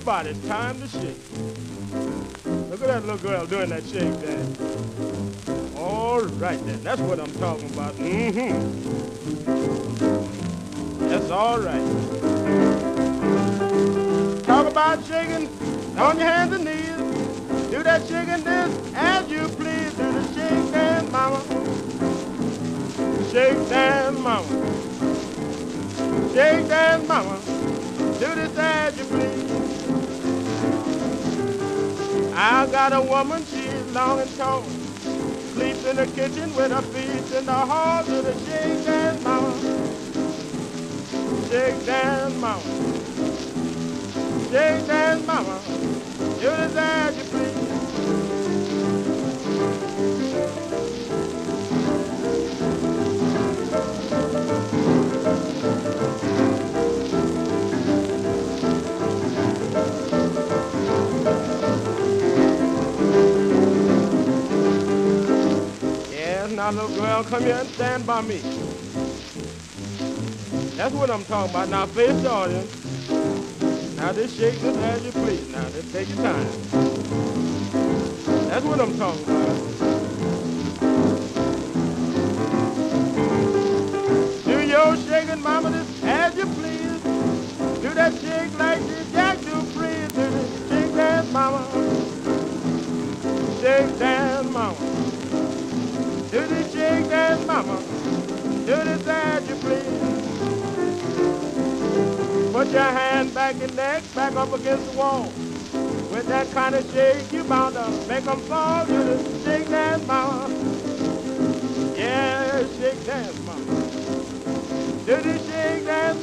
Everybody, time to shake. Look at that little girl doing that shake dance. All right then, that's what I'm talking about. That's all right. Talk about shaking on your hands and knees. Do that shaking this as you please. Do the shake dance, mama. Shake dance, mama. Shake dance, mama. Do this as you please. I got a woman, she's long and tall. Sleeps in the kitchen with her feet in the hall. Do the shake dance, mama. Shake dance, mama. Shake dance, mama. Do this as you please. Now, little girl, come here and stand by me. That's what I'm talking about. Now, face the audience. Now, just shake this as you please. Now, just take your time. That's what I'm talking about. Do your shaking, mama, this as you please. Do that shake like this Jack Dupree. Do this shake dance, mama. Shake dance, mama. Do the shake dance, mama. Do this as you please. Put your hand back and neck, back up against the wall. With that kind of shake, you bound to make them fall. Do the shake dance, mama. Yeah, shake dance, mama. Do the shake dance,